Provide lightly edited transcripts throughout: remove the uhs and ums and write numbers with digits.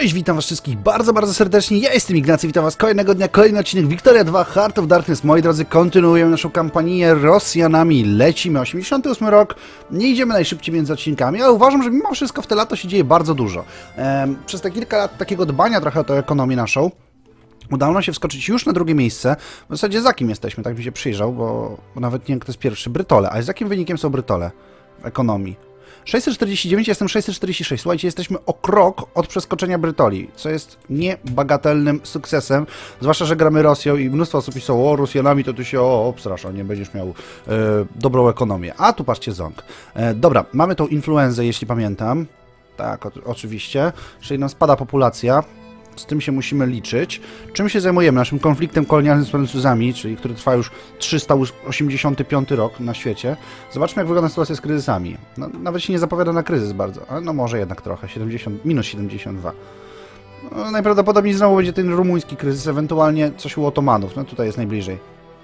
Cześć, witam was wszystkich bardzo serdecznie. Ja jestem Ignacy, witam was kolejnego dnia, kolejny odcinek Victoria 2 Heart of Darkness. Moi drodzy, kontynuujemy naszą kampanię Rosjanami. Lecimy, 88 rok, nie idziemy najszybciej między odcinkami, ale uważam, że mimo wszystko w te lato się dzieje bardzo dużo. Przez te kilka lat takiego dbania trochę o tę ekonomię naszą, udało nam się wskoczyć już na drugie miejsce. W zasadzie za kim jesteśmy, tak mi się przyjrzał, bo nawet nie wiem, kto jest pierwszy. Brytole. A z jakim wynikiem są Brytole w ekonomii? 649, jestem 646. Słuchajcie, jesteśmy o krok od przeskoczenia Brytoli, co jest niebagatelnym sukcesem. Zwłaszcza, że gramy Rosją i mnóstwo osób pisało, o, Rosjanami to ty się obstrasza, nie będziesz miał dobrą ekonomię. A tu patrzcie, ząg. Dobra, mamy tą influenzę, jeśli pamiętam. Tak, oczywiście. Czyli nam spada populacja. Z tym się musimy liczyć. Czym się zajmujemy? Naszym konfliktem kolonialnym z Francuzami, czyli który trwa już 385 rok na świecie. Zobaczmy, jak wygląda sytuacja z kryzysami. No, nawet się nie zapowiada na kryzys bardzo, ale no może jednak trochę. Minus 72. No, najprawdopodobniej znowu będzie ten rumuński kryzys, ewentualnie coś u Otomanów. No tutaj jest najbliżej.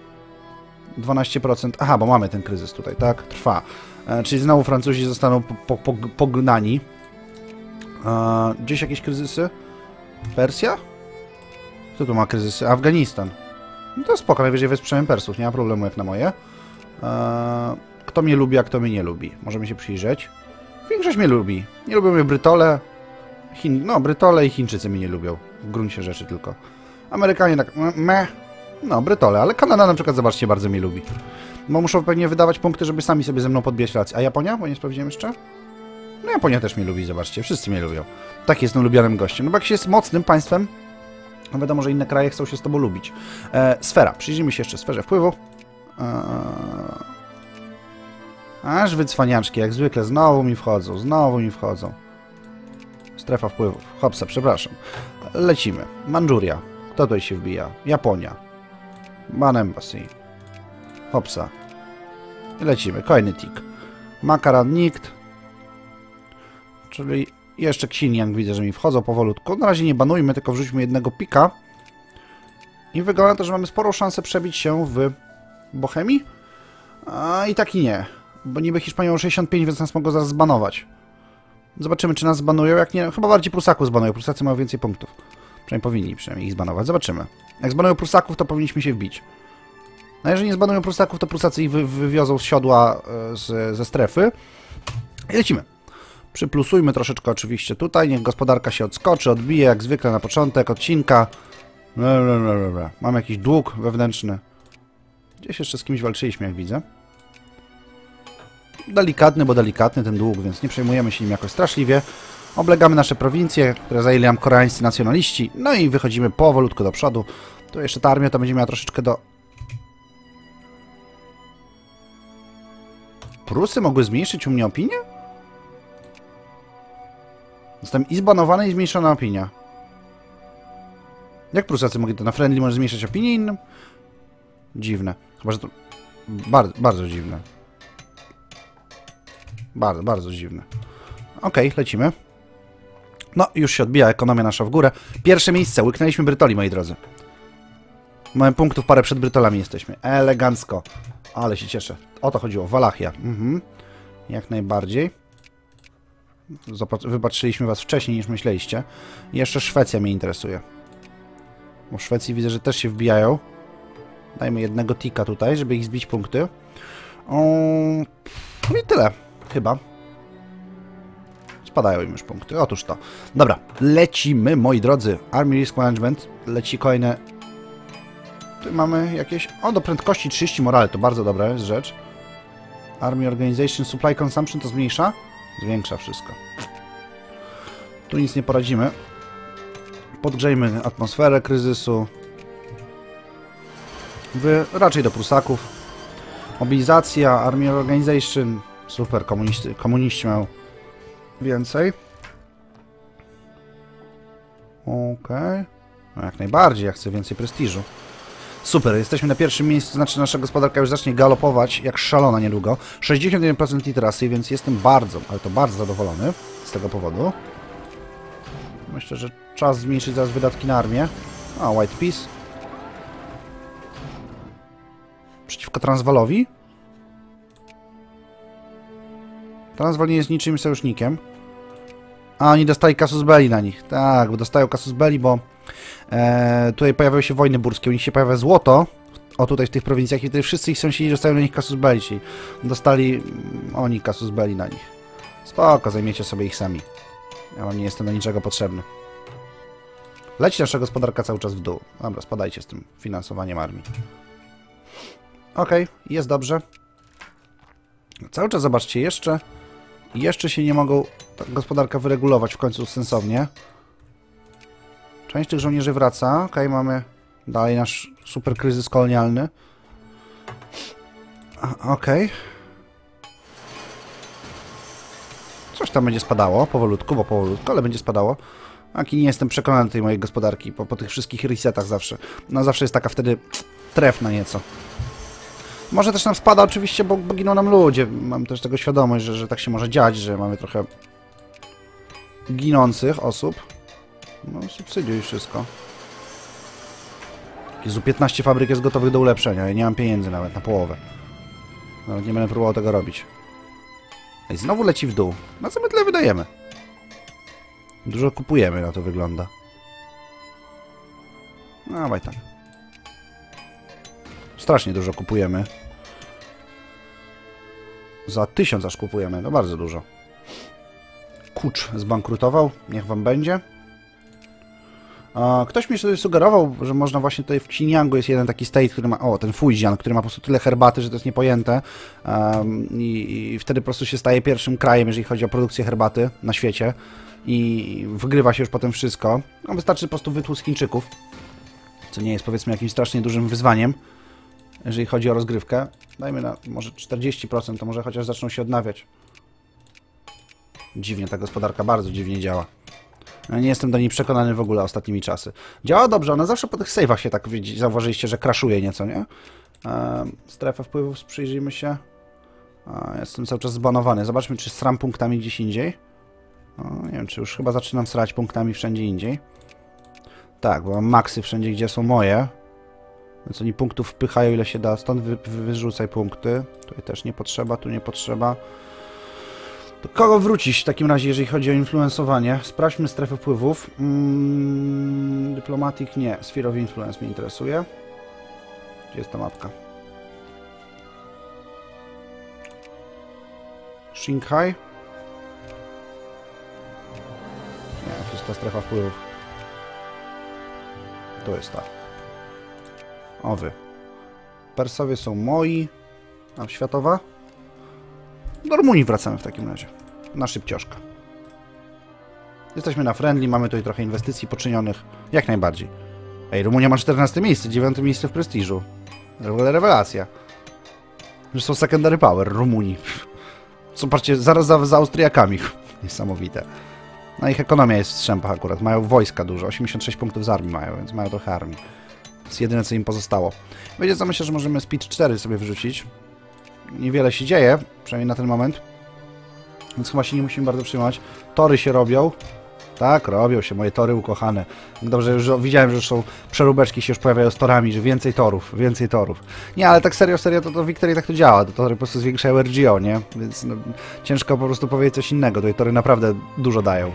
12%. Aha, bo mamy ten kryzys tutaj, tak? Trwa. Czyli znowu Francuzi zostaną pognani. Gdzieś jakieś kryzysy? Persja? Kto tu ma kryzysy? Afganistan. No to spoko, najwyżej wesprzemy Persów, nie ma problemu jak na moje. Kto mnie lubi, a kto mnie nie lubi? Możemy się przyjrzeć. Większość mnie lubi. Nie lubią mnie Brytole. No, Brytole i Chińczycy mnie nie lubią. W gruncie rzeczy tylko. Amerykanie tak meh. No, Brytole, ale Kanada na przykład, zobaczcie, bardzo mnie lubi. Bo muszą pewnie wydawać punkty, żeby sami sobie ze mną podbijać relacje. A Japonia? Bo nie sprawdziłem jeszcze. No Japonia też mnie lubi, zobaczcie, wszyscy mnie lubią. Tak, jestem lubianym gościem. No bo jak się jest mocnym państwem, no wiadomo, że inne kraje chcą się z tobą lubić. Sfera. Przyjrzyjmy się jeszcze sferze wpływu. Aż wycwaniaczki, jak zwykle, znowu mi wchodzą. Strefa wpływów. Hopsa, przepraszam. Lecimy. Mandżuria. Kto tutaj się wbija? Japonia. Man Embassy. Hopsa. I lecimy. Kolejny tik. Makaran nikt. Czyli jeszcze Xinjiang widzę, że mi wchodzą powolutku. Na razie nie banujmy, tylko wrzućmy jednego pika. I wygląda na to, że mamy sporą szansę przebić się w Bohemii. A i tak i nie. Bo niby Hiszpania ma 65, więc nas mogą zaraz zbanować. Zobaczymy, czy nas zbanują. Jak nie, chyba bardziej Prusaków zbanują. Prusacy mają więcej punktów. Przynajmniej powinni ich zbanować. Zobaczymy. Jak zbanują Prusaków, to powinniśmy się wbić. No jeżeli nie zbanują Prusaków, to Prusacy ich wywiozą z siodła ze strefy. I lecimy. Przyplusujmy troszeczkę oczywiście tutaj, niech gospodarka się odskoczy, odbije jak zwykle na początek odcinka. Mam jakiś dług wewnętrzny. Gdzieś jeszcze z kimś walczyliśmy, jak widzę. Delikatny, bo delikatny ten dług, więc nie przejmujemy się nim jakoś straszliwie. Oblegamy nasze prowincje, które zajęli nam koreańscy nacjonaliści. No i wychodzimy powolutku do przodu. Tu jeszcze ta armia to będzie miała troszeczkę do... Prusy mogły zmniejszyć u mnie opinię? Zostałem i zbanowany, i zmniejszona opinia. Jak Prusacy mogli to na friendly może zmniejszać opinię innym? Dziwne. Chyba, że to... Bardzo dziwne. Bardzo dziwne. Okej, lecimy. No, już się odbija ekonomia nasza w górę. Pierwsze miejsce. Łyknęliśmy Brytoli, moi drodzy. Mamy punktów parę przed Brytolami jesteśmy. Elegancko. Ale się cieszę. O to chodziło. Walachia. Jak najbardziej. Wypatrzyliśmy was wcześniej niż myśleliście. I jeszcze Szwecja mnie interesuje. Bo w Szwecji widzę, że też się wbijają. Dajmy jednego tika tutaj, żeby ich zbić punkty. No i tyle. Chyba. Spadają im już punkty. Otóż to. Dobra. Lecimy, moi drodzy. Army Risk Management. Leci kolejne... Tu mamy jakieś... O, do prędkości 30 morale. To bardzo dobra jest rzecz. Army Organization Supply Consumption to zmniejsza? Zwiększa wszystko. Tu nic nie poradzimy. Podgrzejmy atmosferę kryzysu. Raczej do Prusaków. Mobilizacja, Army Organization. Super, komuniści mają więcej. Okej. No jak najbardziej, ja chcę więcej prestiżu. Super, jesteśmy na pierwszym miejscu, znaczy nasza gospodarka już zacznie galopować jak szalona niedługo. 61% literacyi, więc jestem bardzo, ale to bardzo zadowolony z tego powodu. Myślę, że czas zmniejszyć zaraz wydatki na armię. A, White Peace. Przeciwko Transwaalowi. Transwaal nie jest niczym sojusznikiem. A oni dostali casus belli na nich. Tak, bo dostają casus belli, bo tutaj pojawiały się wojny burskie. U nich się pojawia złoto. O, tutaj w tych prowincjach i wtedy wszyscy ich sąsiedzi dostają na nich casus belli, czyli dostali oni casus belli na nich. Spoko, zajmiecie sobie ich sami. Ja wam nie jestem do niczego potrzebny. Leci nasza gospodarka cały czas w dół. Dobra, spadajcie z tym finansowaniem armii. Okej, jest dobrze. Cały czas zobaczcie, jeszcze się nie mogą ta gospodarka wyregulować w końcu sensownie. Część tych żołnierzy wraca. Okej, mamy dalej nasz super kryzys kolonialny. Okej. Coś tam będzie spadało, powolutku, ale będzie spadało. Aki nie jestem przekonany tej mojej gospodarki, po tych wszystkich resetach zawsze. No zawsze jest taka wtedy trefna nieco. Może też nam spada oczywiście, bo giną nam ludzie. Mam też tego świadomość, że tak się może dziać, że mamy trochę ginących osób. No, subsydiuj i wszystko. Jezu, 15 fabryk jest gotowych do ulepszenia. Ja nie mam pieniędzy nawet na połowę. Nawet nie będę próbował tego robić. I znowu leci w dół. Na co my tyle wydajemy? Dużo kupujemy, na to wygląda. No, dawaj tam. Strasznie dużo kupujemy. Za 1000 aż kupujemy. No bardzo dużo. Kucz zbankrutował. Niech wam będzie. Ktoś mi sobie sugerował, że można właśnie tutaj w Xinjiangu jest jeden taki state, który ma... O, ten Fujian, który ma po prostu tyle herbaty, że to jest niepojęte. I wtedy po prostu się staje pierwszym krajem, jeżeli chodzi o produkcję herbaty na świecie. I wygrywa się już potem wszystko. No, wystarczy po prostu wytłuc Chińczyków. Co nie jest, powiedzmy, jakimś strasznie dużym wyzwaniem, jeżeli chodzi o rozgrywkę. Dajmy na może 40%, to może chociaż zaczną się odnawiać. Dziwnie ta gospodarka, bardzo dziwnie działa. Ja nie jestem do niej przekonany w ogóle ostatnimi czasy. Działa dobrze, ona zawsze po tych save'ach się tak, zauważyliście, że crashuje nieco, nie? Strefę wpływów, przyjrzyjmy się. Jestem cały czas zbanowany. Zobaczmy, czy sram punktami gdzieś indziej. Nie wiem, czy już chyba zaczynam srać punktami wszędzie indziej. Tak, bo mam maksy wszędzie, gdzie są moje. Więc oni punktów wpychają, ile się da. Stąd wyrzucaj punkty. Tutaj też nie potrzeba, tu nie potrzeba. Do kogo wrócić w takim razie, jeżeli chodzi o influensowanie? Sprawdźmy strefę wpływów. Diplomatic nie. Sphere of Influence mnie interesuje. Gdzie jest ta mapka? Shanghai? Nie, to jest ta strefa wpływów. To jest ta. O wy. Persowie są moi. A światowa? Do Rumunii wracamy w takim razie. Na szybcioszka. Jesteśmy na friendly, mamy tutaj trochę inwestycji poczynionych. Jak najbardziej. Ej, Rumunia ma 14 miejsce, 9 miejsce w prestiżu. W ogóle rewelacja. Że są secondary power Rumunii. Są, patrzcie, zaraz za Austriakami. Niesamowite. No ich ekonomia jest w strzępach akurat. Mają wojska dużo. 86 punktów z armii mają, więc mają trochę armii. To jest jedyne, co im pozostało. Wiecie co, myślę, że możemy Speed 4 sobie wyrzucić. Niewiele się dzieje, przynajmniej na ten moment. Więc chyba się nie musimy bardzo przejmować. Tory się robią. Tak, robią się moje tory ukochane. Dobrze, już widziałem, że już są przeróbeczki się już pojawiają z torami, że więcej torów, więcej torów. Nie, ale tak serio, to Victory tak to działa. To tory po prostu zwiększają RGO, nie? Więc no, ciężko po prostu powiedzieć coś innego. Tutaj tory naprawdę dużo dają.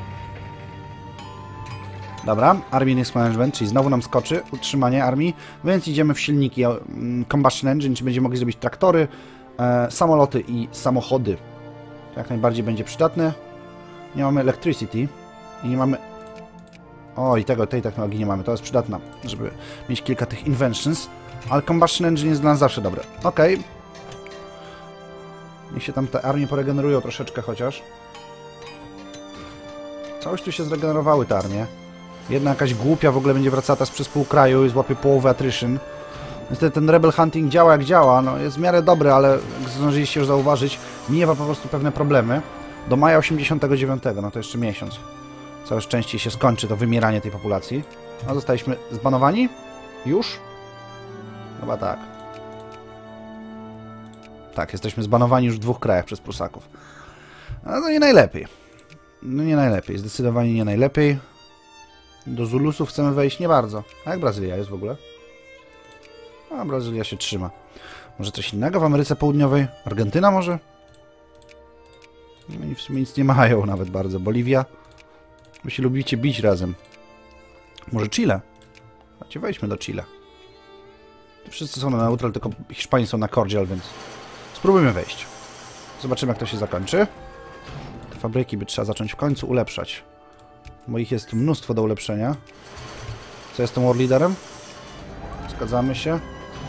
Dobra, Army Next Management, czyli znowu nam skoczy utrzymanie armii, więc idziemy w silniki Combustion Engine, czyli będziemy mogli zrobić traktory, samoloty i samochody. To jak najbardziej będzie przydatne. Nie mamy Electricity i nie mamy... O, i tej technologii nie mamy, to jest przydatna, żeby mieć kilka tych inventions, ale Combustion Engine jest dla nas zawsze dobre. Okej. Niech się tam te armie poregenerują troszeczkę chociaż. Całość tu się zregenerowały te armie. Jedna jakaś głupia w ogóle będzie wracała teraz przez pół kraju i złapie połowę attrition. Niestety ten Rebel Hunting działa jak działa, no jest w miarę dobry, ale jak zdążyliście już zauważyć, miewa po prostu pewne problemy. Do maja 89, no to jeszcze miesiąc. Coraz częściej się skończy to wymieranie tej populacji. A zostaliśmy zbanowani? Już? Chyba tak. Tak, jesteśmy zbanowani już w 2 krajach przez Prusaków. No to nie najlepiej. No nie najlepiej, zdecydowanie nie najlepiej. Do Zulusów chcemy wejść nie bardzo. A jak Brazylia jest w ogóle? A Brazylia się trzyma. Może coś innego w Ameryce Południowej? Argentyna może? No i w sumie nic nie mają nawet bardzo. Boliwia? Wy się lubicie bić razem. Może Chile? Chodźcie, wejdźmy do Chile. Wszyscy są na neutral, tylko Hiszpanie są na cordial, więc spróbujmy wejść. Zobaczymy, jak to się zakończy. Te fabryki by trzeba zacząć w końcu ulepszać. Bo ich jest mnóstwo do ulepszenia. Co, jestem war leaderem? Zgadzamy się.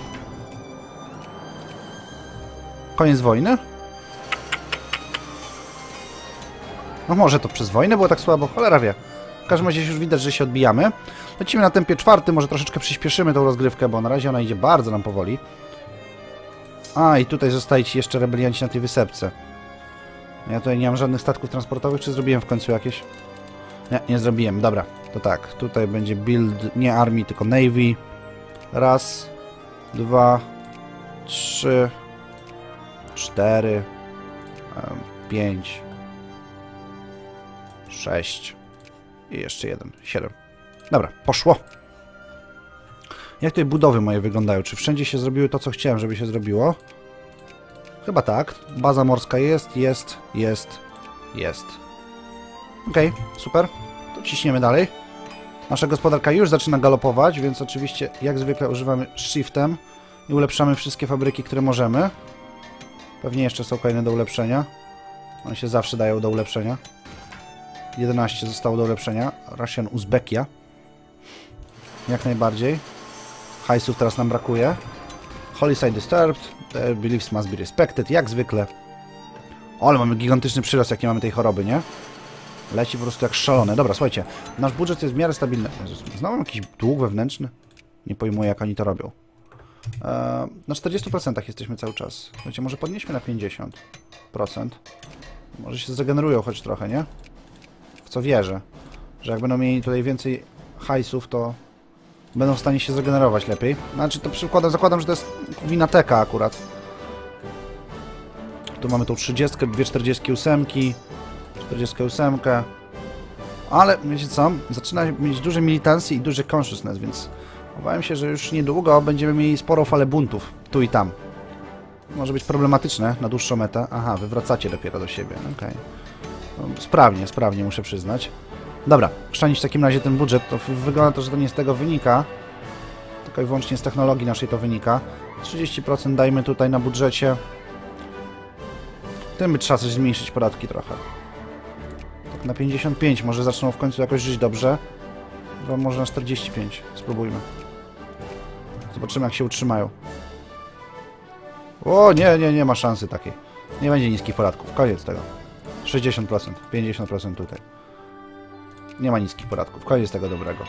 Koniec wojny? No może to przez wojnę było tak słabo, cholera wie. W każdym razie już widać, że się odbijamy. Lecimy na tempie 4, może troszeczkę przyspieszymy tą rozgrywkę, bo na razie ona idzie bardzo nam powoli. A, i tutaj zostaje ci jeszcze rebelianci na tej wysepce. Ja tutaj nie mam żadnych statków transportowych, czy zrobiłem w końcu jakieś? Nie, nie zrobiłem. Dobra, to tak. Tutaj będzie build nie armii, tylko navy. Raz, 2, 3, 4, 5, 6 i jeszcze jeden. 7. Dobra, poszło. Jak tutaj budowy moje wyglądają? Czy wszędzie się zrobiły to, co chciałem, żeby się zrobiło? Chyba tak. Baza morska jest. Okej, super. To ciśniemy dalej. Nasza gospodarka już zaczyna galopować, więc oczywiście jak zwykle używamy shiftem i ulepszamy wszystkie fabryki, które możemy. Pewnie jeszcze są kolejne do ulepszenia. One się zawsze dają do ulepszenia. 11 zostało do ulepszenia. Russian Uzbekia. Jak najbardziej. Hajsów teraz nam brakuje. Holy site disturbed. Their beliefs must be respected. Jak zwykle. O, ale mamy gigantyczny przyrost, jaki mamy tej choroby, nie? Leci po prostu jak szalone. Dobra, słuchajcie. Nasz budżet jest w miarę stabilny. Jezus, znowu mam jakiś dług wewnętrzny? Nie pojmuję, jak oni to robią. Na 40% jesteśmy cały czas. Słuchajcie, może podnieśmy na 50%. Może się zregenerują choć trochę, nie? W co wierzę. Że jak będą mieli tutaj więcej hajsów, to będą w stanie się zregenerować lepiej. Znaczy, to zakładam, że to jest wina Teka akurat. Tu mamy tą 30, dwie 48, 48. Ale, wiecie co? Zaczyna mieć duże militancje i duży consciousness, więc obawiam się, że już niedługo będziemy mieli sporą falę buntów. Tu i tam. Może być problematyczne na dłuższą metę. Aha, wywracacie dopiero do siebie. Okej. No, sprawnie, muszę przyznać. Dobra, chrzanić w takim razie ten budżet. To wygląda to, że to nie z tego wynika. Tylko i wyłącznie z technologii naszej to wynika. 30% dajmy tutaj na budżecie. Tym by trzeba coś zmniejszyć podatki trochę. Tak na 55. Może zaczną w końcu jakoś żyć dobrze. Chyba może na 45. Spróbujmy. Zobaczymy, jak się utrzymają. O, nie ma szansy takiej. Nie będzie niskich podatków. Koniec tego. 60%, 50% tutaj. Nie ma niskich podatków. Koniec tego dobrego.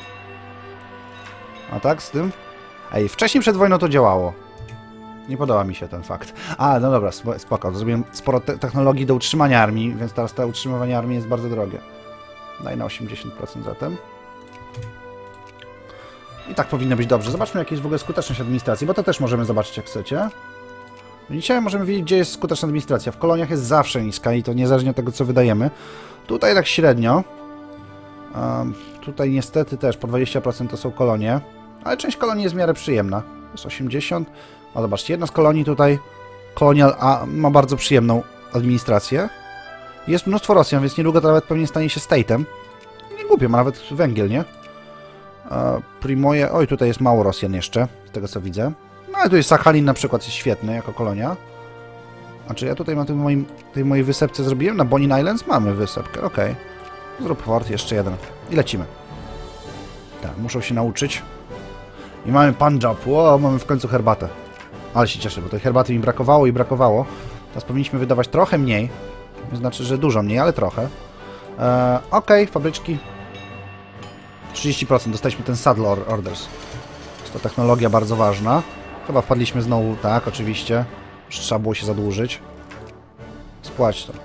A tak z tym? Ej, wcześniej przed wojną to działało. Nie podoba mi się ten fakt. A, no dobra, spoko. Zrobiłem sporo technologii do utrzymania armii, więc teraz to utrzymywanie armii jest bardzo drogie. Daj na 80% zatem. I tak powinno być dobrze. Zobaczmy, jaka jest w ogóle skuteczność administracji, bo to też możemy zobaczyć, jak chcecie. Dzisiaj możemy wiedzieć, gdzie jest skuteczna administracja. W koloniach jest zawsze niska i to niezależnie od tego, co wydajemy. Tutaj tak średnio. Tutaj niestety też po 20% to są kolonie. Ale część kolonii jest w miarę przyjemna. To jest 80. A zobaczcie, jedna z kolonii tutaj, Colonial A, ma bardzo przyjemną administrację. Jest mnóstwo Rosjan, więc niedługo to nawet pewnie stanie się state'em. Nie głupie, ma nawet węgiel, nie? Primoje... Oj, tutaj jest mało Rosjan jeszcze, z tego co widzę. No ale tu jest Sachalin na przykład, jest świetny jako kolonia. A czy ja tutaj na tej mojej wysepce zrobiłem? Na Bonin Islands mamy wysepkę, okej. Zrób fort, jeszcze jeden. I lecimy. Tak, muszą się nauczyć. I mamy Punjab. Wow, mamy w końcu herbatę. Ale się cieszę, bo tej herbaty mi brakowało. Teraz powinniśmy wydawać trochę mniej. To znaczy, że dużo mniej, ale trochę. Okej, fabryczki. 30%. Dostaliśmy ten Saddle Orders. Jest to technologia bardzo ważna. Chyba wpadliśmy znowu, tak, oczywiście. Już trzeba było się zadłużyć. Spłać to.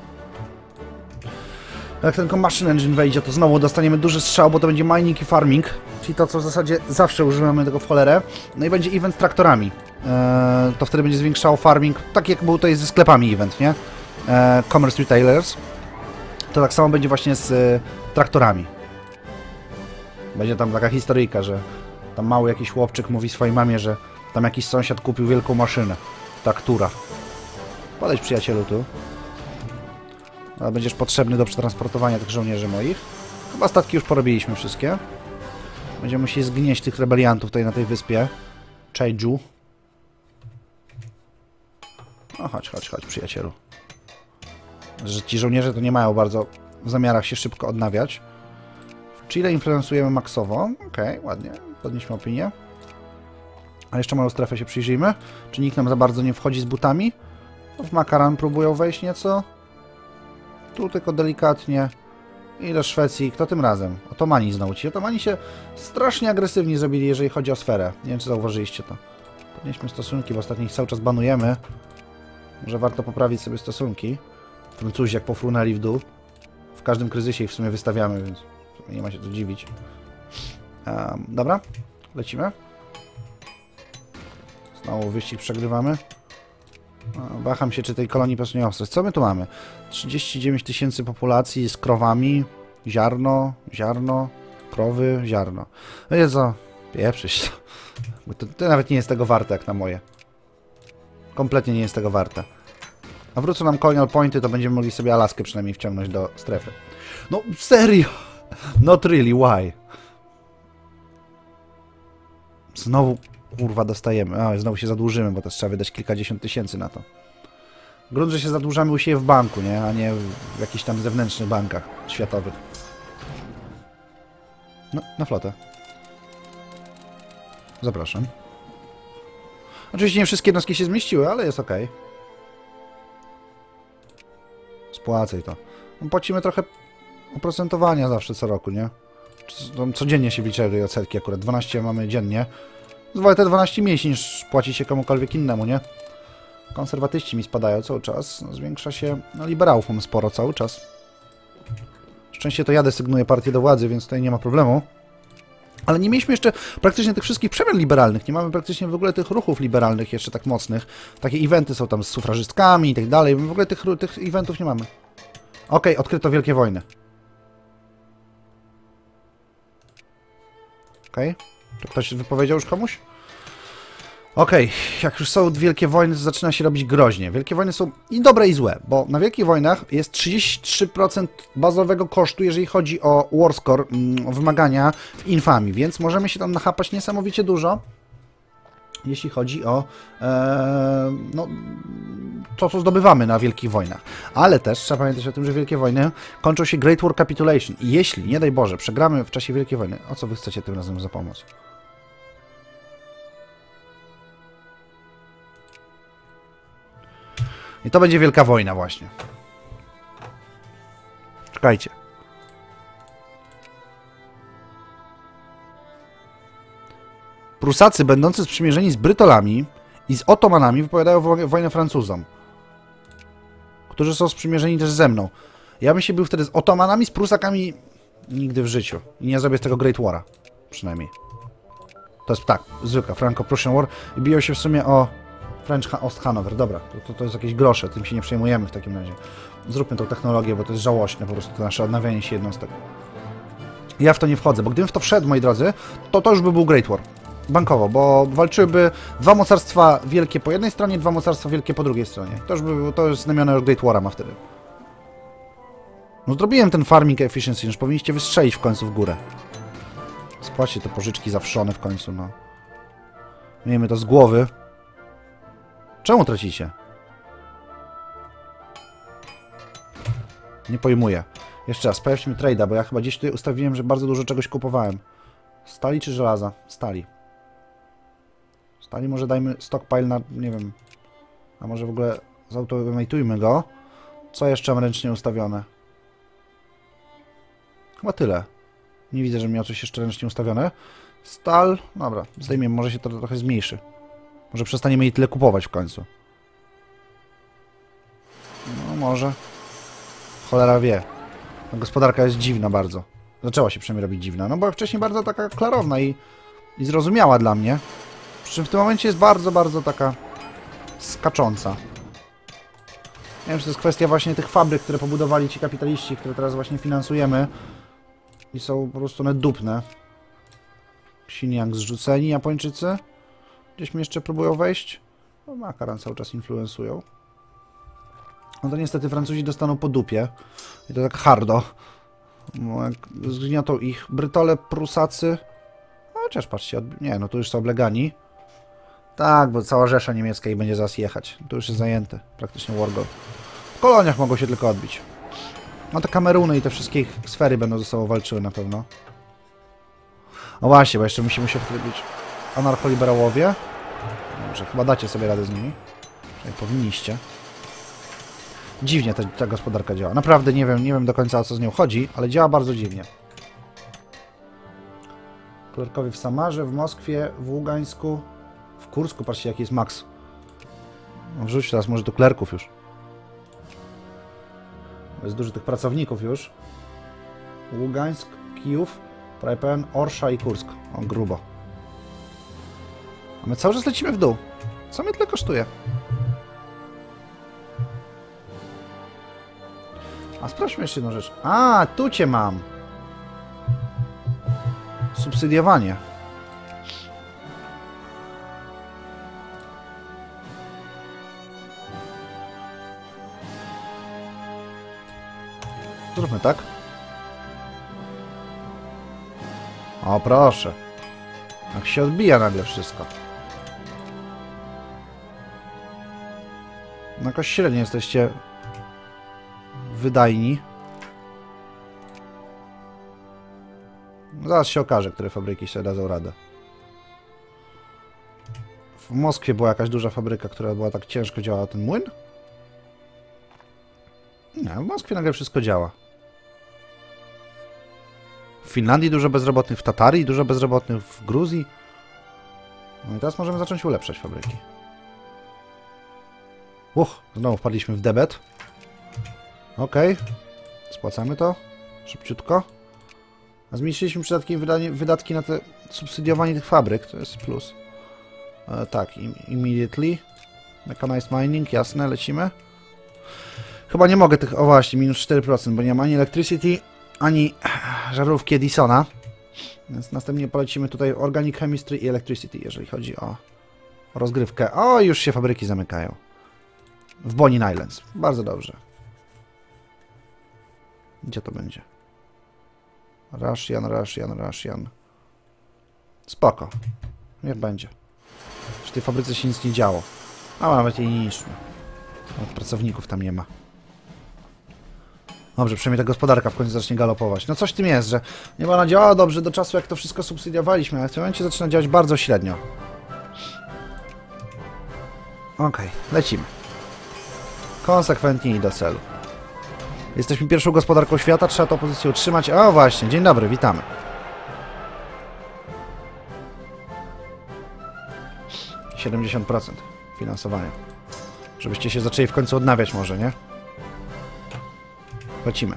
Jak tylko Machine Engine wejdzie, to znowu dostaniemy duży strzał, bo to będzie mining i farming. Czyli to, co w zasadzie zawsze używamy tego w cholerę. No i będzie event z traktorami. To wtedy będzie zwiększało farming. Tak jak był tutaj ze sklepami event, nie? Commerce Retailers. To tak samo będzie właśnie z traktorami. Będzie tam taka historyjka, że tam mały jakiś chłopczyk mówi swojej mamie, że tam jakiś sąsiad kupił wielką maszynę. Traktura. Podejdź, przyjacielu, tu. Będziesz potrzebny do przetransportowania tych żołnierzy moich. Chyba statki już porobiliśmy wszystkie. Będziemy musieli zgnieść tych rebeliantów tutaj na tej wyspie. Cheju. No chodź, przyjacielu. Że ci żołnierze to nie mają bardzo w zamiarach się szybko odnawiać. W Chile influencujemy maksowo. Okej, ładnie. Podnieśmy opinię. A jeszcze małą strefę się przyjrzyjmy. Czy nikt nam za bardzo nie wchodzi z butami? No, w Makaran próbują wejść nieco. Tu tylko delikatnie. I do Szwecji. Kto tym razem? Otomani znowu. Ci Otomani się strasznie agresywni zrobili, jeżeli chodzi o sferę. Nie wiem, czy zauważyliście to. Podnieśmy stosunki, bo ostatnio ich cały czas banujemy. Może warto poprawić sobie stosunki. Francuzi jak pofrunęli w dół. W każdym kryzysie ich w sumie wystawiamy, więc nie ma się co dziwić. Dobra, lecimy. Znowu wyścig przegrywamy. Waham się, czy tej kolonii po prostu nie ostrzec. Co my tu mamy? 39 000 populacji z krowami. Ziarno, krowy, ziarno. No nie co? Pieprzyć to. Bo to nawet nie jest tego warte jak na moje. Kompletnie nie jest tego warte. A wrócą nam colonial pointy, to będziemy mogli sobie Alaskę przynajmniej wciągnąć do strefy. No serio! Not really, why? Znowu, kurwa, dostajemy. Znowu się zadłużymy, bo też trzeba wydać kilkadziesiąt tysięcy na to. Grunt, że się zadłużamy u siebie w banku, nie? A nie w jakichś tam zewnętrznych bankach światowych. No, na flotę. Zapraszam. Oczywiście nie wszystkie jednostki się zmieściły, ale jest ok. Spłacaj to. Płacimy trochę oprocentowania zawsze co roku, nie? Codziennie się wliczają tej odsetki akurat. 12 mamy dziennie. Zwolę te 12 mniej niż płaci się komukolwiek innemu, nie? Konserwatyści mi spadają cały czas. No, zwiększa się... No, liberałów mam sporo cały czas. Szczęście to ja desygnuję partię do władzy, więc tutaj nie ma problemu. Ale nie mieliśmy jeszcze praktycznie tych wszystkich przemian liberalnych. Nie mamy praktycznie w ogóle tych ruchów liberalnych jeszcze tak mocnych. Takie eventy są tam z sufrażystkami i tak dalej. W ogóle tych eventów nie mamy. Okej, odkryto wielkie wojny. Okej. Czy ktoś wypowiedział już komuś? Okej, jak już są wielkie wojny, to zaczyna się robić groźnie. Wielkie wojny są i dobre, i złe, bo na wielkich wojnach jest 33% bazowego kosztu, jeżeli chodzi o war score, wymagania w infamii, więc możemy się tam nachapać niesamowicie dużo, jeśli chodzi o no, to, co zdobywamy na wielkich wojnach. Ale też trzeba pamiętać o tym, że wielkie wojny kończą się Great War Capitulation i jeśli, nie daj Boże, przegramy w czasie wielkiej wojny, o co wy chcecie tym razem za pomoc? I to będzie wielka wojna właśnie. Czekajcie. Prusacy, będący sprzymierzeni z Brytolami i z Otomanami, wypowiadają wojnę Francuzom, którzy są sprzymierzeni też ze mną. Ja bym się był wtedy z Otomanami, z Prusakami nigdy w życiu. I nie zrobię z tego Great War'a. Przynajmniej. To jest tak, zwykła Franco-Prussian War. I biją się w sumie o French Ost-Hanover. Dobra, to jest jakieś grosze, tym się nie przejmujemy w takim razie. Zróbmy tą technologię, bo to jest żałośne po prostu, to nasze odnawianie się jednostek. Ja w to nie wchodzę, bo gdybym w to wszedł, moi drodzy, to już by był Great War. Bankowo, bo walczyłyby dwa mocarstwa wielkie po jednej stronie, dwa mocarstwa wielkie po drugiej stronie. To już znamiona już Great War'a ma wtedy. No zrobiłem ten farming efficiency, już powinniście wystrzelić w końcu w górę. Spłaćcie te pożyczki zawszone w końcu, no. Miejmy to z głowy. Czemu tracicie? Nie pojmuję. Jeszcze raz, sprawdźmy trade'a, bo ja chyba gdzieś tutaj ustawiłem, że bardzo dużo czegoś kupowałem. Stali czy żelaza? Stali. Stali może dajmy stockpile na, nie wiem... A może w ogóle zautomatujmy go. Co jeszcze mam ręcznie ustawione? Chyba tyle. Nie widzę, że miał coś jeszcze ręcznie ustawione. Stal... Dobra, zdejmiemy, może się to trochę zmniejszy. Może przestaniemy jej tyle kupować w końcu. No może. Cholera wie. Ta gospodarka jest dziwna bardzo. Zaczęła się przynajmniej robić dziwna. No bo wcześniej bardzo taka klarowna i zrozumiała dla mnie. Przy czym w tym momencie jest bardzo, bardzo taka skacząca. Nie wiem, czy to jest kwestia właśnie tych fabryk, które pobudowali ci kapitaliści, które teraz właśnie finansujemy. I są po prostu one dupne. Xinjiang zrzuceni, Japończycy. Gdzieś mi jeszcze próbują wejść. No, Makaran cały czas influencują. No to niestety Francuzi dostaną po dupie. I to tak hardo. No, jak zgniotą ich Brytole, Prusacy. No, chociaż patrzcie, nie, no tu już są oblegani. Tak, bo cała Rzesza Niemiecka i będzie zaraz jechać. Tu już jest zajęty, praktycznie Wargol. W koloniach mogą się tylko odbić. No te Kameruny i te wszystkie ich sfery będą ze sobą walczyły na pewno. No właśnie, bo jeszcze musimy się wtrybić anarcholiberałowie. Dobrze, chyba dacie sobie radę z nimi. Przynajmniej powinniście. Dziwnie ta gospodarka działa. Naprawdę nie wiem do końca o co z nią chodzi, ale działa bardzo dziwnie. Klerkowie w Samarze, w Moskwie, w Ługańsku, w Kursku. Patrzcie jaki jest maks. No, wrzuć teraz może do klerków już. Jest dużo tych pracowników już. Ługańsk, Kijów, prawie pełen, Orsza i Kursk. O, grubo. A my cały czas lecimy w dół. Co mnie tyle kosztuje? A sprawdźmy jeszcze jedną rzecz. A, tu cię mam. Subsydiowanie. Zróbmy tak. O, proszę. Jak się odbija nagle wszystko. No jakoś średnio jesteście wydajni. Zaraz się okaże, które fabryki sobie dadzą radę. W Moskwie była jakaś duża fabryka, która była tak ciężko działała. Ten młyn? Nie, w Moskwie nagle wszystko działa. W Finlandii dużo bezrobotnych, w Tatarii dużo bezrobotnych, w Gruzji. No i teraz możemy zacząć ulepszać fabryki. Znowu wpadliśmy w debet. Okej. Spłacamy to. Szybciutko. A zmniejszyliśmy przydatki, wydatki na te subsydiowanie tych fabryk. To jest plus. Tak, immediately. Mechanized mining, jasne, lecimy. Chyba nie mogę tych... O właśnie, minus 4%, bo nie ma ani electricity, ani żarówki Edisona. Więc następnie polecimy tutaj organic chemistry i electricity, jeżeli chodzi o rozgrywkę. O, już się fabryki zamykają. W Bonin Islands. Bardzo dobrze. Gdzie to będzie? Russian. Spoko. Niech będzie. W tej fabryce się nic nie działo. A nawet jej nie niszczmy. Pracowników tam nie ma. Dobrze, przynajmniej ta gospodarka w końcu zacznie galopować. No coś w tym jest, że nie ona działała dobrze do czasu, jak to wszystko subsydiowaliśmy, ale w tym momencie zaczyna działać bardzo średnio. Okej, lecimy. Konsekwentnie i do celu. Jesteśmy pierwszą gospodarką świata, trzeba tę pozycję utrzymać. O właśnie, dzień dobry, witamy. %70 finansowania. Żebyście się zaczęli w końcu odnawiać może, nie? Lecimy.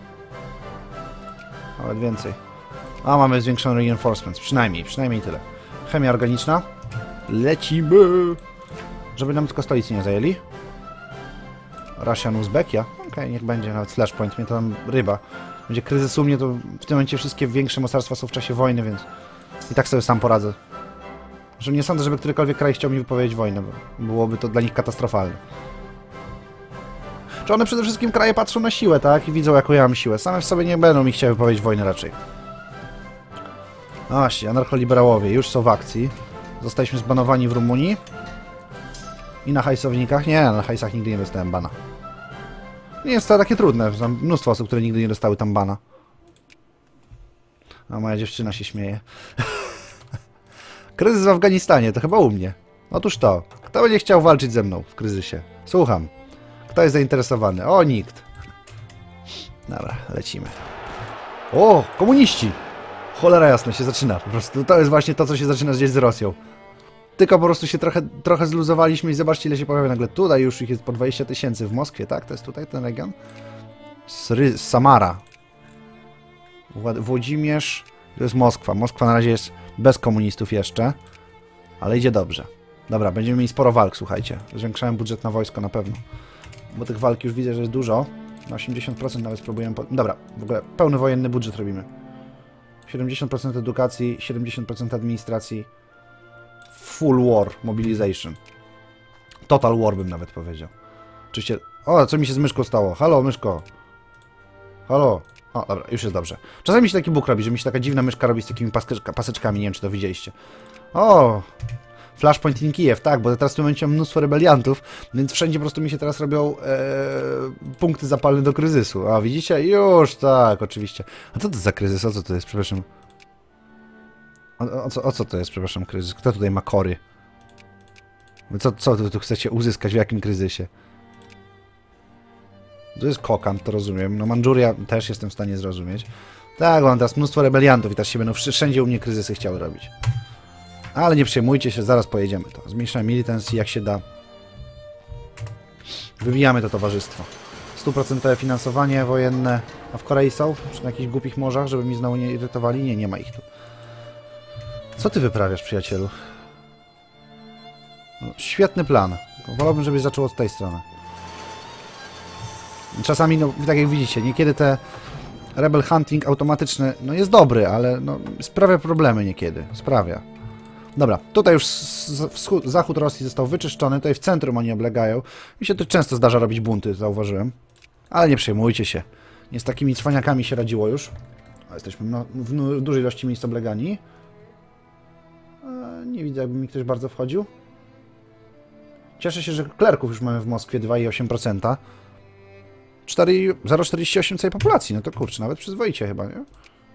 Nawet więcej. A, mamy zwiększony reinforcement. Przynajmniej tyle. Chemia organiczna. Lecimy! Żeby nam tylko stolicy nie zajęli. Russian, Uzbekia. Okej, niech będzie nawet flashpoint. Mnie to tam ryba. Będzie kryzys u mnie, to w tym momencie wszystkie większe mocarstwa są w czasie wojny, więc i tak sobie sam poradzę. Że nie sądzę, żeby którykolwiek kraj chciał mi wypowiedzieć wojnę, bo byłoby to dla nich katastrofalne. Czy one przede wszystkim kraje patrzą na siłę, tak? I widzą, jaką ja mam siłę. Same w sobie nie będą mi chciały wypowiedzieć wojny raczej. No właśnie, anarcholiberałowie już są w akcji. Zostaliśmy zbanowani w Rumunii. I na hajsownikach? Nie, na hajsach nigdy nie dostałem bana. Nie jest to takie trudne. Znam mnóstwo osób, które nigdy nie dostały tam bana. A moja dziewczyna się śmieje. Kryzys w Afganistanie, to chyba u mnie. Otóż to. Kto będzie chciał walczyć ze mną w kryzysie? Słucham. Kto jest zainteresowany? O, nikt. Dobra, lecimy. O, komuniści! Cholera jasna, się zaczyna. Po prostu to jest właśnie to, co się zaczyna dziać z Rosją. Tylko po prostu się trochę zluzowaliśmy i zobaczcie, ile się pojawia nagle. Tutaj już ich jest po 20 000 w Moskwie, tak? To jest tutaj ten region? Samara. Włodzimierz. To jest Moskwa. Moskwa na razie jest bez komunistów jeszcze. Ale idzie dobrze. Dobra, będziemy mieli sporo walk, słuchajcie. Zwiększałem budżet na wojsko na pewno. Bo tych walk już widzę, że jest dużo. Na 80% nawet spróbujemy... Dobra, w ogóle pełny wojenny budżet robimy. 70% edukacji, 70% administracji. Full war, mobilization. Total war bym nawet powiedział. Oczywiście... O, co mi się z myszką stało? Halo, myszko. Halo. O, dobra, już jest dobrze. Czasami mi się taki bóg robi, że mi się taka dziwna myszka robi z takimi paseczkami, nie wiem, czy to widzieliście. O! Flashpoint in Kijew, tak, bo teraz w tym momencie mam mnóstwo rebeliantów, więc wszędzie po prostu mi się teraz robią punkty zapalne do kryzysu. A widzicie? Już, tak, oczywiście. A co to za kryzys? O co to jest, przepraszam? O co to jest, przepraszam, kryzys? Kto tutaj ma kory? Co wy tu chcecie uzyskać, w jakim kryzysie? To jest Kokand, to rozumiem. No Mandżuria też jestem w stanie zrozumieć. Tak, mam teraz mnóstwo rebeliantów i teraz się będą wszędzie u mnie kryzysy chciały robić. Ale nie przejmujcie się, zaraz pojedziemy to. Zmniejszamy militancy jak się da. Wybijamy to towarzystwo. 100% finansowanie wojenne. A w Korei są? Czy na jakichś głupich morzach, żeby mi znowu nie irytowali? Nie, nie ma ich tu. Co ty wyprawiasz, przyjacielu? No, świetny plan. Wolałbym, żebyś zaczął od tej strony. Czasami, no, tak jak widzicie, niekiedy te rebel hunting automatyczny, no jest dobry, ale no, sprawia problemy niekiedy. Sprawia. Dobra, tutaj już zachód Rosji został wyczyszczony, tutaj w centrum oni oblegają. Mi się to często zdarza robić bunty, zauważyłem. Ale nie przejmujcie się. Nie z takimi cwaniakami się radziło już. Jesteśmy w dużej ilości miejsc oblegani. Nie widzę, jakby mi ktoś bardzo wchodził. Cieszę się, że klerków już mamy w Moskwie 2,8%. 0,48 całej populacji, no to kurczę, nawet przyzwoicie chyba, nie?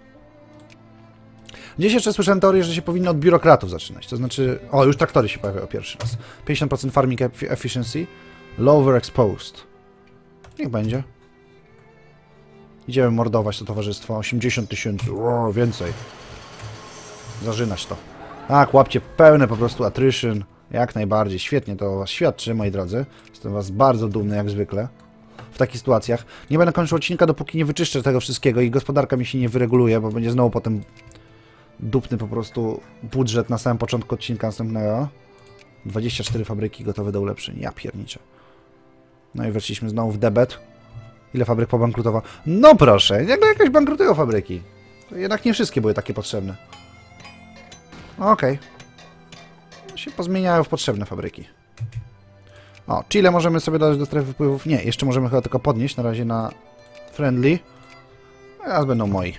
Gdzieś jeszcze słyszałem teorię, że się powinno od biurokratów zaczynać, to znaczy... O, już traktory się pojawiają pierwszy raz. 50% farming efficiency, lower exposed. Niech będzie. Idziemy mordować to towarzystwo. 80 000, więcej. Zażynać to. Tak, łapcie pełne po prostu attrition. Jak najbardziej. Świetnie to o was świadczy, moi drodzy. Jestem was bardzo dumny, jak zwykle. W takich sytuacjach. Nie będę kończył odcinka, dopóki nie wyczyszczę tego wszystkiego i gospodarka mi się nie wyreguluje, bo będzie znowu potem dupny po prostu budżet na samym początku odcinka następnego. 24 fabryki gotowe do ulepszeń. Ja pierniczę. No i weszliśmy znowu w debet. Ile fabryk pobankrutowało? No proszę, jakoś bankrutują fabryki. To jednak nie wszystkie były takie potrzebne. Okej. Się pozmieniają w potrzebne fabryki. O, Chile możemy sobie dodać do strefy wpływów. Nie, jeszcze możemy chyba tylko podnieść na razie na friendly. A teraz będą moi.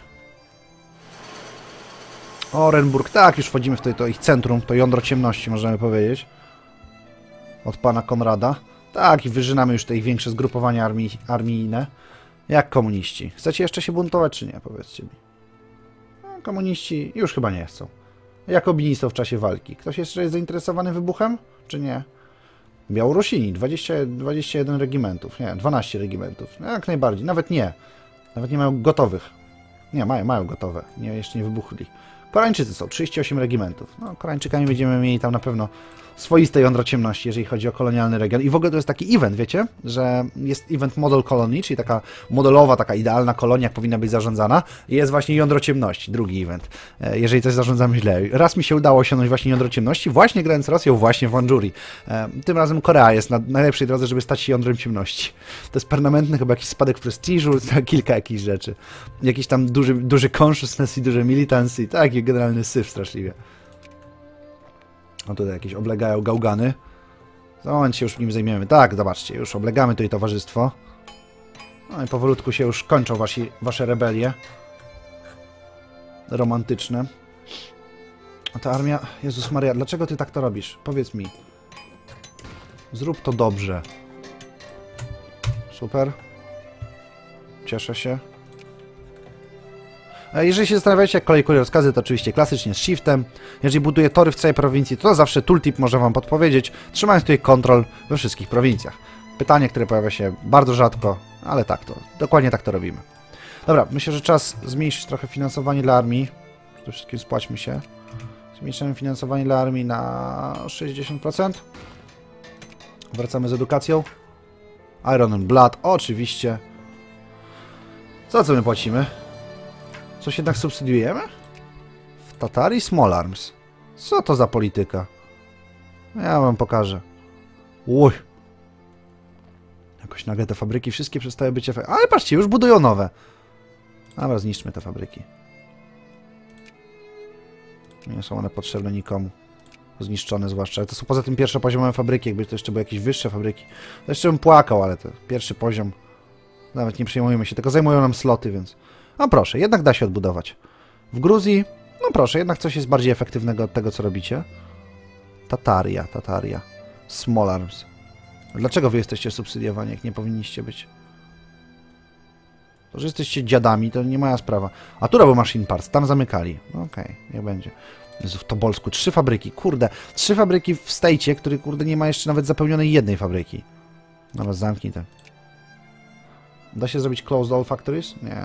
Orenburg, tak, już wchodzimy w to ich centrum, to jądro ciemności, możemy powiedzieć. Od pana Konrada. Tak, i wyżynamy już te ich większe zgrupowania armijne. Jak komuniści. Chcecie jeszcze się buntować, czy nie? Powiedzcie mi. No, komuniści już chyba nie chcą. Jakobini są w czasie walki. Ktoś jeszcze jest zainteresowany wybuchem, czy nie? Białorusini, 21 regimentów. Nie, 12 regimentów. No, jak najbardziej. Nawet nie. Nawet nie mają gotowych. Nie, mają gotowe. Nie, jeszcze nie wybuchli. Koreańczycy są, 38 regimentów. No, Koreańczykami będziemy mieli tam na pewno swoiste jądro ciemności, jeżeli chodzi o kolonialny region. I w ogóle to jest taki event, wiecie? Że jest event Model Colony, czyli taka modelowa, taka idealna kolonia, jak powinna być zarządzana. I jest właśnie jądro ciemności, drugi event. Jeżeli coś zarządzamy źle. Raz mi się udało osiągnąć właśnie jądro ciemności, właśnie grając Rosją, właśnie w Mandżurii. Tym razem Korea jest na najlepszej drodze, żeby stać się jądrem ciemności. To jest permanentny chyba jakiś spadek prestiżu, kilka jakichś rzeczy. Jakiś tam duży consciousness i duże militancy. Taki generalny syf straszliwie. O, tutaj jakieś oblegają gałgany. Za moment się już nim zajmiemy. Tak, zobaczcie, już oblegamy tutaj towarzystwo. No i powolutku się już kończą wasze rebelie. Romantyczne. A ta armia... Jezus Maria, dlaczego ty tak to robisz? Powiedz mi. Zrób to dobrze. Super. Cieszę się. Jeżeli się zastanawiacie, jak kolejkuje rozkazy, to oczywiście klasycznie z shiftem. Jeżeli buduje tory w całej prowincji, to zawsze tooltip może wam podpowiedzieć, trzymając tutaj kontrol we wszystkich prowincjach. Pytanie, które pojawia się bardzo rzadko, ale tak to, dokładnie tak to robimy. Dobra, myślę, że czas zmniejszyć trochę finansowanie dla armii. Przede wszystkim spłaćmy się. Zmniejszymy finansowanie dla armii na 60%. Wracamy z edukacją. Iron and Blood, oczywiście. Co my płacimy? Coś jednak subsydiujemy? W Tatari Small Arms. Co to za polityka? Ja wam pokażę. Uj. Jakoś nagle te fabryki wszystkie przestały być efektywne. Ale patrzcie, już budują nowe. Dobra, zniszczmy te fabryki. Nie są one potrzebne nikomu. Zniszczone zwłaszcza. To są poza tym pierwszopoziomowe fabryki. Jakby to jeszcze były jakieś wyższe fabryki. To jeszcze bym płakał, ale to pierwszy poziom. Nawet nie przejmujemy się. Tylko zajmują nam sloty, więc No proszę, jednak da się odbudować. W Gruzji, no proszę, jednak coś jest bardziej efektywnego od tego, co robicie. Tataria. Small Arms. Dlaczego wy jesteście subsydiowani, jak nie powinniście być? To, że jesteście dziadami, to nie moja sprawa. A tu robią Machine Parts, tam zamykali. Okej, niech będzie. Jezu, w Tobolsku 3 fabryki, kurde. 3 fabryki w Stejcie, który, kurde, nie ma jeszcze nawet zapełnionej jednej fabryki. Dobra, zamknij ten. Da się zrobić Closed All Factories? Nie.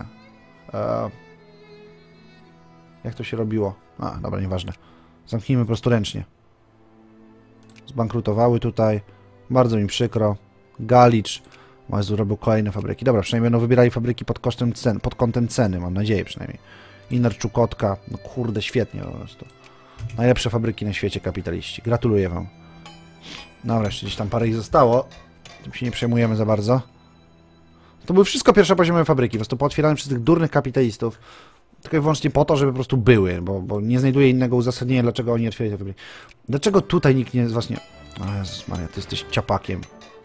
Jak to się robiło? A, dobra, nieważne. Zamknijmy po prostu ręcznie. Zbankrutowały tutaj. Bardzo mi przykro. Galicz. Jezu, robił kolejne fabryki. Dobra, przynajmniej będą wybierali fabryki pod kosztem cen, pod kątem ceny, mam nadzieję przynajmniej. Inner Czukotka. No kurde, świetnie po prostu. Najlepsze fabryki na świecie, kapitaliści. Gratuluję wam. Dobra, jeszcze gdzieś tam parę ich zostało. Tym się nie przejmujemy za bardzo. To były wszystko pierwszopoziomowe fabryki, po prostu pootwierane przez tych durnych kapitalistów. Tylko i wyłącznie po to, żeby po prostu były, bo nie znajduję innego uzasadnienia, dlaczego oni otwierali te fabryki. Dlaczego tutaj nikt nie jest właśnie... O Jezus Maria, ty jesteś ciapakiem.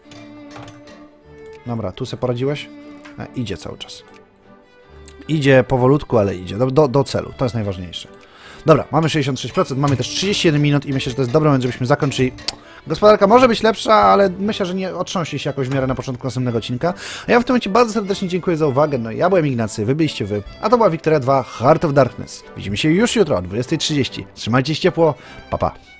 Dobra, tu se poradziłeś? Idzie cały czas. Idzie powolutku, ale idzie. Do celu, to jest najważniejsze. Dobra, mamy 66%, mamy też 31 minut i myślę, że to jest dobry moment, żebyśmy zakończyli. Gospodarka może być lepsza, ale myślę, że nie otrząśnie się jakoś w miarę na początku następnego odcinka. A ja w tym momencie bardzo serdecznie dziękuję za uwagę. No ja byłem Ignacy, wy byliście wy, a to była Wiktoria 2 Heart of Darkness. Widzimy się już jutro o 20:30. Trzymajcie się ciepło, pa pa.